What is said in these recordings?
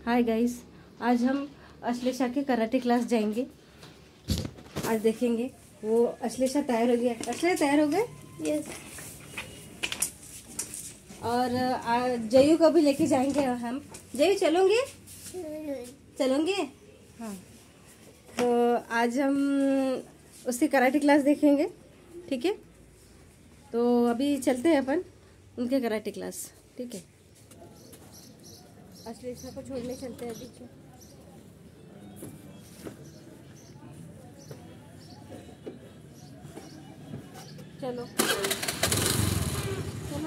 Hi guys, आज हम अश्लेषा के कराटे क्लास जाएंगे। आज देखेंगे वो अश्लेषा तैयार हो गया। अश्लेषा तैयार हो गए? यस। और जयू को भी लेके जाएंगे हम। जयू चलोगे? चलोगे? हाँ। तो आज हम उसकी कराटे क्लास देखेंगे, ठीक है? तो अभी चलते हैं अपन उनके कराटे क्लास, ठीक है? अश्लेषा को छोड़ने चलते हैं अभी। चलो चलो।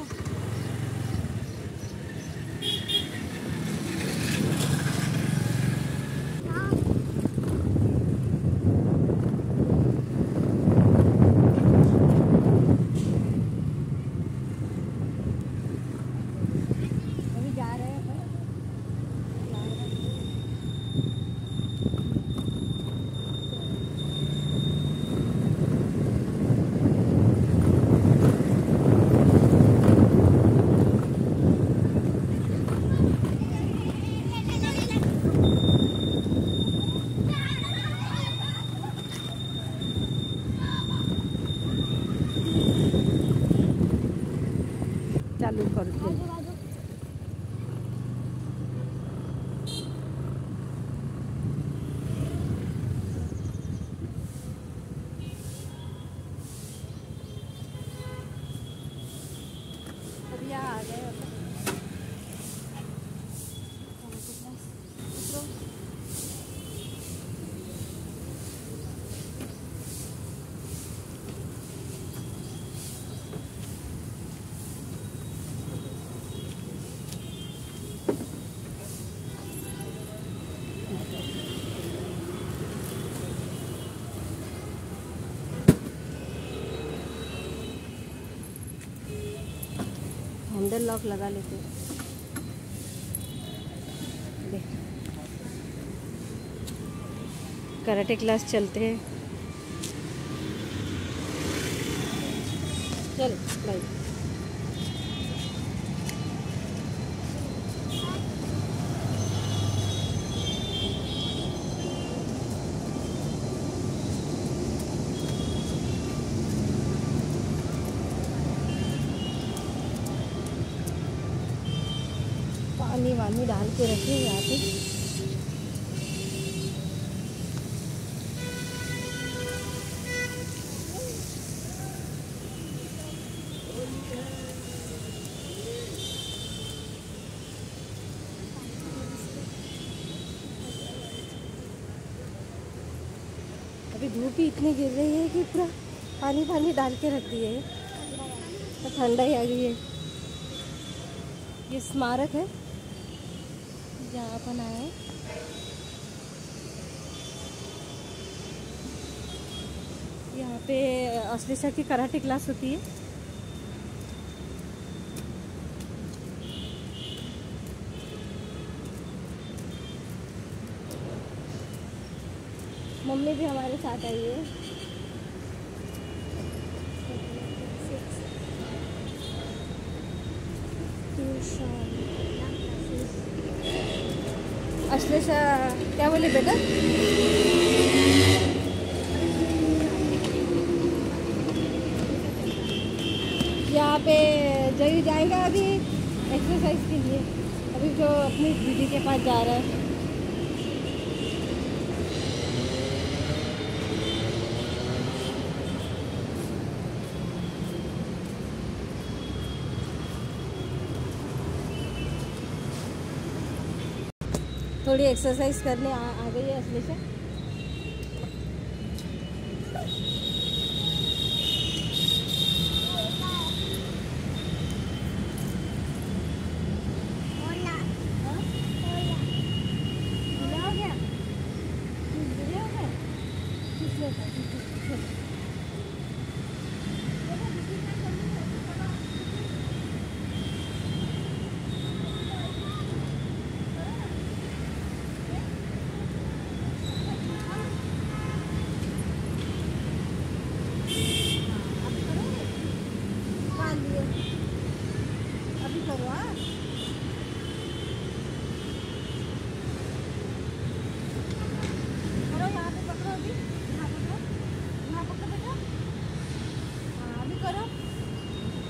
अभी जा रहे हैं अपन। चालू कर दो। अभी यहाँ आ गए अपन। हैंडल लॉक लगा लेते हैं। कराटे क्लास चलते हैं। चलो बाय। पानी वानी डाल के रखिए यहाँ पे। अभी धूप ही इतनी गिर रही है कि पूरा पानी पानी डाल के रख दिए है, तो ठंडा ही आ गई है। ये स्मारक है जहाँ अपन आए हैं। यहाँ पे अश्लेषा की कराटे क्लास होती है। मम्मी भी हमारे साथ आई है। अश्लेषा क्या बोली बेटा? यहाँ पे जयू जाएगा अभी एक्सरसाइज के लिए। अभी जो अपनी दीदी के पास जा रहा है। थोड़ी एक्सरसाइज करने आ गई है अश्लेषा।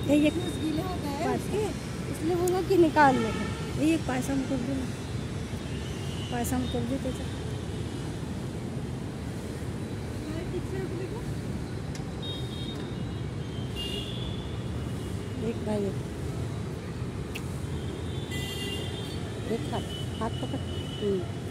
ये गीले हो गए इसलिए बोला कि निकाल ले। ये पायसम कर दे ना, पायसम कर दे त्याचा एक भाई एक हाथ हाथ पकड़